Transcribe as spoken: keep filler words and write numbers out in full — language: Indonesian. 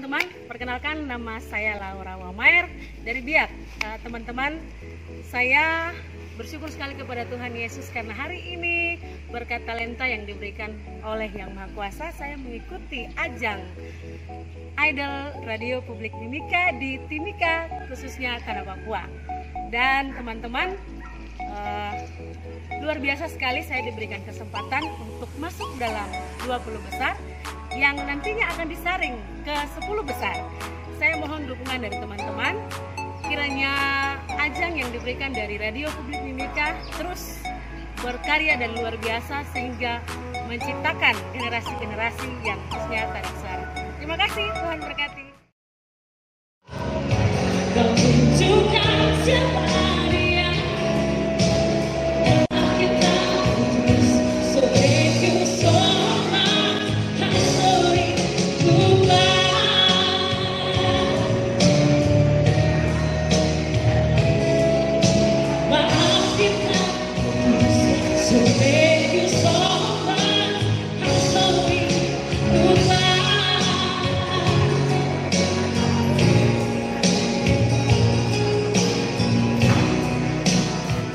teman-teman, perkenalkan nama saya Laura Wamair dari Biak. Teman-teman, saya bersyukur sekali kepada Tuhan Yesus karena hari ini berkat talenta yang diberikan oleh Yang Maha Kuasa, saya mengikuti ajang Idol Radio Publik Mimika di Timika, khususnya Tanah Papua. Dan teman-teman, uh, luar biasa sekali saya diberikan kesempatan untuk masuk dalam dua puluh besar yang nantinya akan disaring ke sepuluh besar. Saya mohon dukungan dari teman-teman. Kiranya ajang yang diberikan dari Radio Publik Mimika terus berkarya dan luar biasa sehingga menciptakan generasi-generasi yang khususnya tarik sari. Terima kasih, Tuhan berkati.